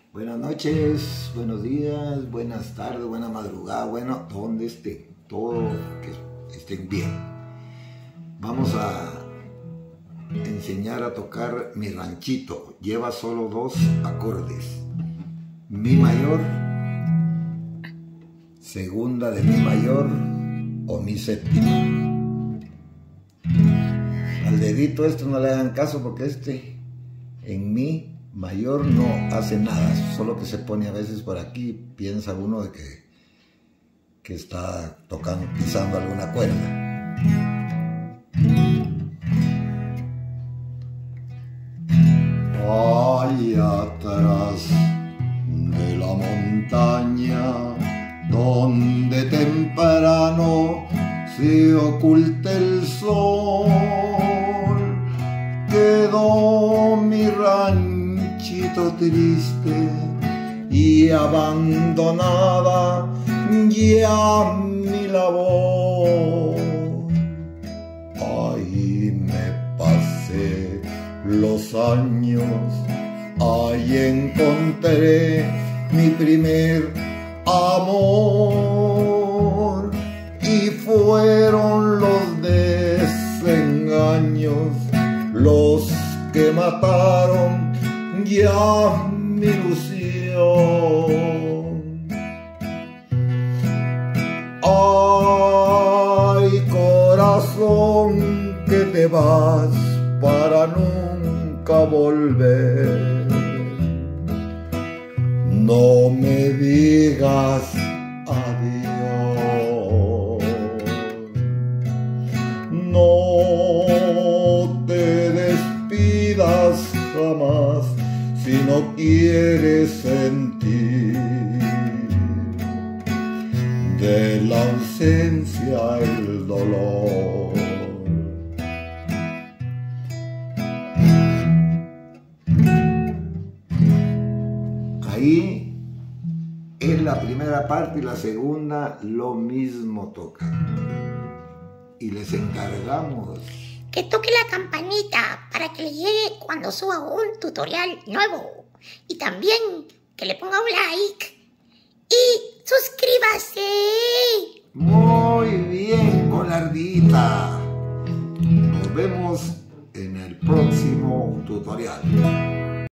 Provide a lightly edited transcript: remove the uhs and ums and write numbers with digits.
Buenas noches, buenos días, buenas tardes, buena madrugada, bueno, donde estén, todo que estén bien. Vamos a enseñar a tocar mi ranchito. Lleva solo 2 acordes. Mi mayor, segunda de mi mayor o mi séptima. Al dedito no le hagan caso porque en mi mayor no hace nada, solo que se pone a veces por aquí, piensa uno de que está tocando, pisando alguna cuerda. Allá atrás de la montaña, donde temprano se oculta el sol, quedó mi ranchito triste y abandonada ya mi labor. Ahí me pasé los años, ahí encontré mi primer amor y fueron los desengaños los que mataron ya mi ilusión. Ay, corazón, que te vas para nunca volver. No me digas adiós. No te despidas jamás si no quieres sentir de la ausencia el dolor. Ahí es la primera parte y la segunda lo mismo toca. Y les encargamos que toque la campanita para que le llegue cuando suba un tutorial nuevo. Y también que le ponga un like y suscríbase. Muy bien, Colardita. Nos vemos en el próximo tutorial.